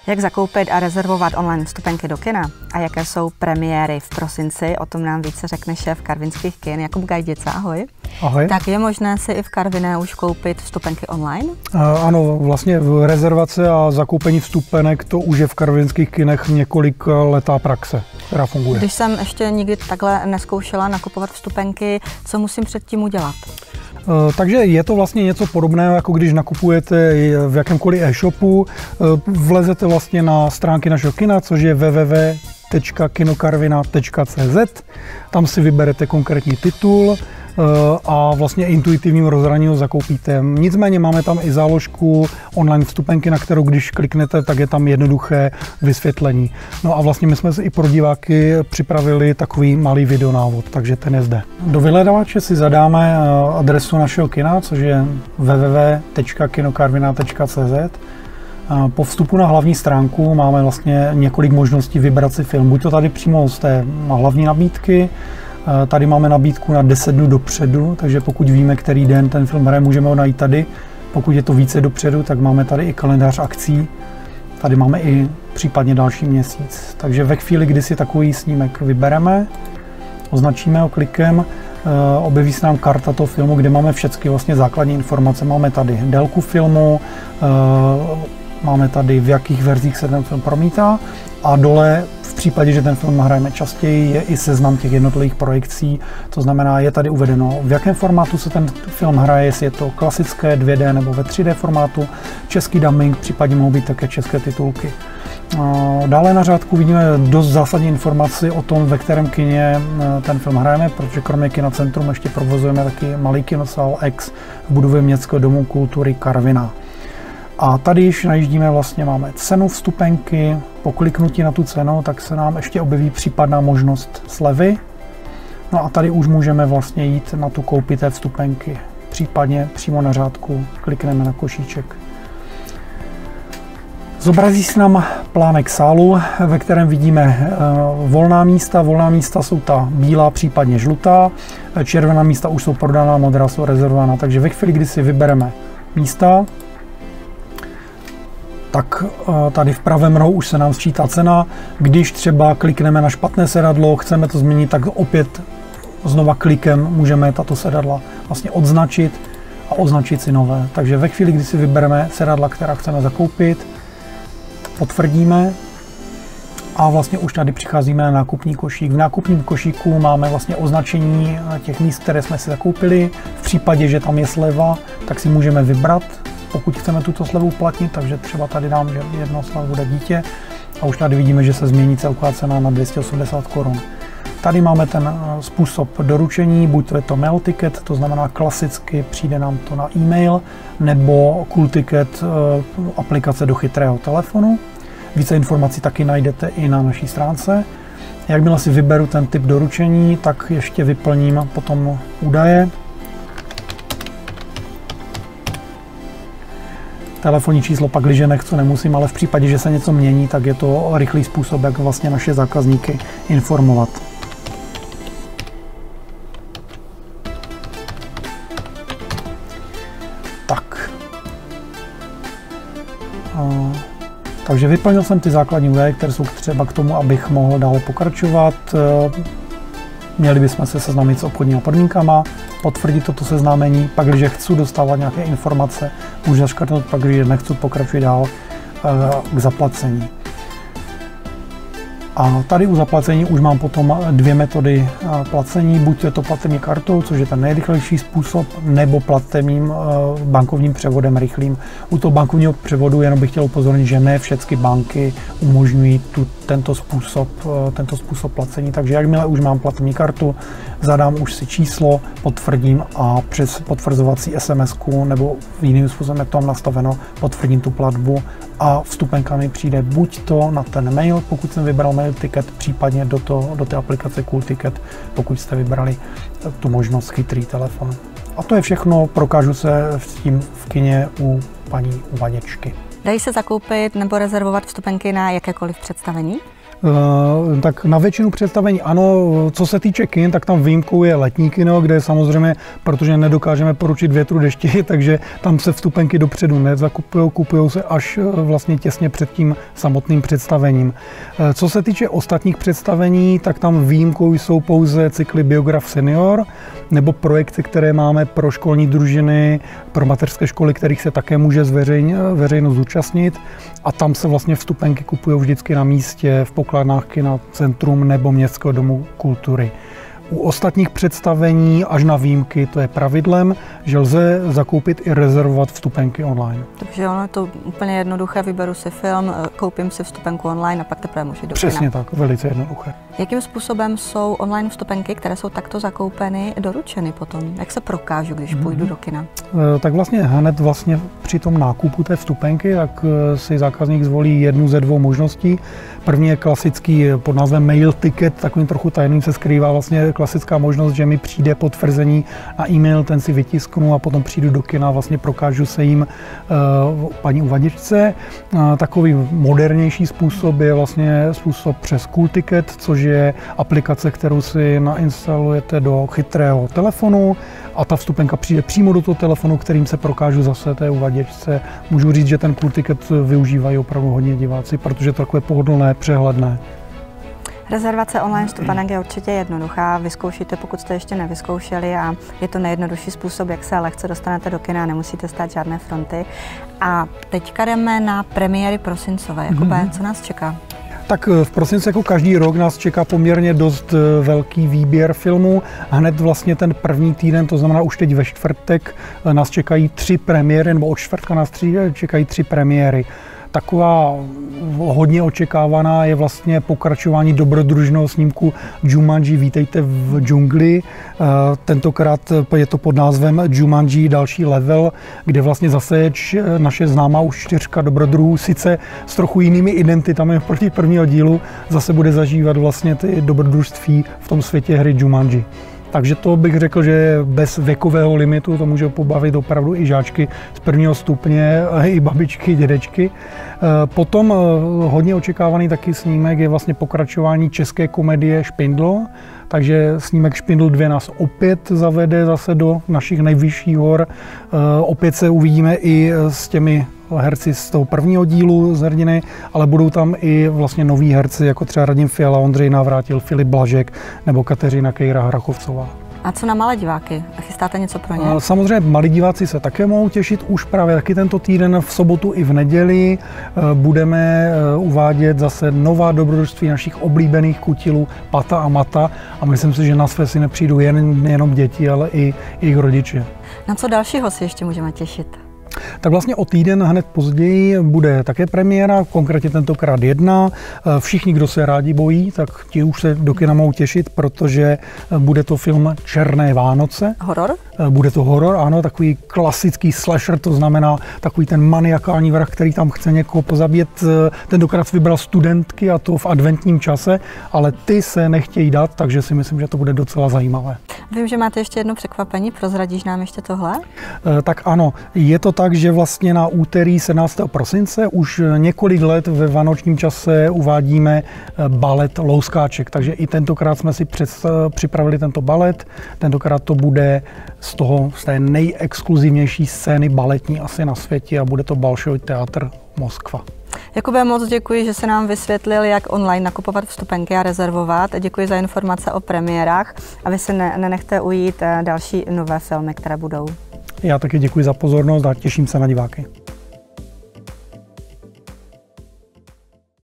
Jak zakoupit a rezervovat online vstupenky do kina a jaké jsou premiéry v prosinci, o tom nám více řekne šéf karvinských kin Jakub Gajdica. Ahoj. Ahoj. Tak je možné si i v Karviné už koupit vstupenky online? Ano, vlastně rezervace a zakoupení vstupenek, to už je v karvinských kinech několik letá praxe, která funguje. Když jsem ještě nikdy takhle neskoušela nakupovat vstupenky, co musím předtím udělat? Takže je to vlastně něco podobného, jako když nakupujete v jakémkoliv e-shopu. Vlezete vlastně na stránky našeho kina, což je www.kinokarvina.cz. Tam si vyberete konkrétní titul a vlastně intuitivním rozhraním ho zakoupíte. Nicméně máme tam i záložku online vstupenky, na kterou když kliknete, tak je tam jednoduché vysvětlení. No a vlastně my jsme si i pro diváky připravili takový malý videonávod, takže ten je zde. Do vyhledávače si zadáme adresu našeho kina, což je www.kinokarvina.cz. Po vstupu na hlavní stránku máme vlastně několik možností vybrat si film. Buď to tady přímo z té hlavní nabídky. Tady máme nabídku na 10 dnů dopředu, takže pokud víme, který den ten film hraje, můžeme ho najít tady. Pokud je to více dopředu, tak máme tady i kalendář akcí. Tady máme i případně další měsíc. Takže ve chvíli, kdy si takový snímek vybereme, označíme ho klikem, objeví se nám karta toho filmu, kde máme všechny vlastně základní informace. Máme tady délku filmu, máme tady v jakých verzích se ten film promítá a dole v případě, že ten film hrajeme častěji, je i seznam těch jednotlivých projekcí. To znamená, je tady uvedeno, v jakém formátu se ten film hraje, jestli je to klasické 2D nebo ve 3D formátu, český dubbing, případně mohou být také české titulky. Dále na řádku vidíme dost zásadní informaci o tom, ve kterém kině ten film hrajeme, protože kromě Kinocentrum ještě provozujeme taky malý kinosál X v budově Městského domu kultury Karviná. A tady již najíždíme, vlastně máme cenu vstupenky, po kliknutí na tu cenu, tak se nám ještě objeví případná možnost slevy. No a tady už můžeme vlastně jít na tu koupi té vstupenky, případně přímo na řádku klikneme na košíček. Zobrazí se nám plánek sálu, ve kterém vidíme volná místa. Volná místa jsou ta bílá, případně žlutá. Červená místa už jsou prodaná, modrá jsou rezervovaná. Takže ve chvíli, kdy si vybereme místa, tak tady v pravém rohu už se nám sčítá cena. Když třeba klikneme na špatné sedadlo, chceme to změnit, tak opět znova klikem můžeme tato sedadla vlastně odznačit a označit si nové. Takže ve chvíli, kdy si vybereme sedadla, která chceme zakoupit, potvrdíme a vlastně už tady přicházíme na nákupní košík. V nákupním košíku máme vlastně označení těch míst, které jsme si zakoupili. V případě, že tam je sleva, tak si můžeme vybrat, pokud chceme tuto slevu uplatnit, takže třeba tady dám, že jedno slevu bude dítě a už tady vidíme, že se změní celková cena na 280 Kč. Tady máme ten způsob doručení, buď to je to mail ticket, to znamená klasicky přijde nám to na e-mail, nebo cool ticket, aplikace do chytrého telefonu. Více informací taky najdete i na naší stránce. Jakmile si vyberu ten typ doručení, tak ještě vyplním potom údaje. Telefonní číslo pak, když nechci, nemusím, ale v případě, že se něco mění, tak je to rychlý způsob, jak vlastně naše zákazníky informovat. Tak. Takže vyplnil jsem ty základní údaje, které jsou třeba k tomu, abych mohl dále pokračovat. Měli bychom se seznámit s obchodními podmínkama, potvrdit toto seznámení, pak když chci dostávat nějaké informace, můžu zaškrtnout, pak když nechci, pokračuji dál k zaplacení. A tady u zaplacení už mám potom dvě metody placení, buď je to platební kartou, což je ten nejrychlejší způsob, nebo platebním bankovním převodem rychlým. U toho bankovního převodu jenom bych chtěl upozornit, že ne všechny banky umožňují tento způsob placení, takže jakmile už mám platební kartu, zadám už si číslo, potvrdím a přes potvrzovací SMS-ku nebo jiným způsobem, jak to mám nastaveno, potvrdím tu platbu a vstupenka mi přijde buď to na ten mail, pokud jsem vybral mail ticket, případně do té aplikace Cool Ticket, pokud jste vybrali tu možnost chytrý telefon. A to je všechno, prokážu se s tím v kině u paní Vaněčky. Dají se zakoupit nebo rezervovat vstupenky na jakékoliv představení? Tak na většinu představení ano, co se týče kin, tak tam výjimkou je letní kino, kde samozřejmě, protože nedokážeme poručit větru dešti, takže tam se vstupenky dopředu nezakupují, kupují se až vlastně těsně před tím samotným představením. Co se týče ostatních představení, tak tam výjimkou jsou pouze cykly Biograf Senior nebo projekty, které máme pro školní družiny, pro mateřské školy, kterých se také může veřejnost zúčastnit. A tam se vlastně vstupenky kupují vždycky na místě, v pokladnách kina Centrum nebo Městského domu kultury. U ostatních představení až na výjimky to je pravidlem, že lze zakoupit i rezervovat vstupenky online. Takže ono je to úplně jednoduché, vyberu si film, koupím si vstupenku online a pak teprve můžu do kina. Přesně tak, velice jednoduché. Jakým způsobem jsou online vstupenky, které jsou takto zakoupeny, doručeny potom? Jak se prokážu, když půjdu do kina? Tak vlastně hned při tom nákupu té vstupenky, tak si zákazník zvolí jednu ze dvou možností. První je klasický pod názvem mail ticket, takovým trochu tajným se skrývá vlastně klasická možnost, že mi přijde potvrzení na e-mail, ten si vytisknu a potom přijdu do kina, vlastně prokážu se jim paní uvaděčce. Takový modernější způsob je vlastně způsob přes Cool Ticket, což je aplikace, kterou si nainstalujete do chytrého telefonu a ta vstupenka přijde přímo do toho telefonu, kterým se prokážu zase té uvaděčce. Můžu říct, že ten Cool Ticket využívají opravdu hodně diváci, protože to je takové pohodlné, přehledné. Rezervace online vstupenek je určitě jednoduchá, vyzkoušíte, pokud jste ještě nevyzkoušeli, a je to nejjednodušší způsob, jak se lehce dostanete do kina, nemusíte stát žádné fronty. A teďka jdeme na premiéry prosincové. Jakube, co nás čeká? Tak v prosinci jako každý rok nás čeká poměrně dost velký výběr filmů. Hned vlastně ten první týden, to znamená už teď ve čtvrtek, nás čekají 3 premiéry, nebo od čtvrtka nás čekají 3 premiéry. Taková hodně očekávaná je vlastně pokračování dobrodružného snímku Jumanji Vítejte v džungli. Tentokrát je to pod názvem Jumanji další level, kde vlastně zase naše známá už 4 dobrodruhů, sice s trochu jinými identitami proti prvního dílu, zase bude zažívat vlastně ty dobrodružství v tom světě hry Jumanji. Takže to bych řekl, že bez věkového limitu to může pobavit opravdu i žáčky z prvního stupně, i babičky, dědečky. Potom hodně očekávaný taky snímek je vlastně pokračování české komedie Špindl. Takže snímek Špindl 2 nás opět zavede zase do našich nejvyšších hor. Opět se uvidíme i s těmi herci z toho prvního dílu z hrdiny, ale budou tam i vlastně noví herci, jako třeba Radim Fiala, Ondřej Navrátil, Filip Blažek nebo Kateřina Kejra-Hrachovcová. A co na malé diváky? A chystáte něco pro ně? Samozřejmě malí diváci se také mohou těšit. Už právě taky tento týden v sobotu i v neděli budeme uvádět zase nová dobrodružství našich oblíbených kutilů Pata a Mata. A myslím si, že na své si nepřijdou jenom děti, ale i jejich rodiče. Na co dalšího si ještě můžeme těšit? Tak vlastně o týden hned později bude také premiéra, konkrétně tentokrát 1. Všichni, kdo se rádi bojí, tak ti už se do kina mohou těšit, protože bude to film Černé Vánoce. Horor? Bude to horor, ano, takový klasický slasher, to znamená takový ten maniakální vrah, který tam chce někoho pozabít. Tentokrát vybral studentky, a to v adventním čase, ale ty se nechtějí dát, takže si myslím, že to bude docela zajímavé. Vím, že máte ještě jedno překvapení, prozradíš nám ještě tohle? Tak ano, je to tak, že vlastně na úterý 17. prosince už několik let ve vánočním čase uvádíme balet Louskáček, takže i tentokrát jsme si připravili tento balet, tentokrát to bude z té nejexkluzivnější scény baletní asi na světě a bude to Bolšoj teatr Moskva. Jakube, moc děkuji, že se nám vysvětlil, jak online nakupovat vstupenky a rezervovat. Děkuji za informace o premiérách a vy se nenechte ujít další nové filmy, které budou. Já taky děkuji za pozornost a těším se na diváky.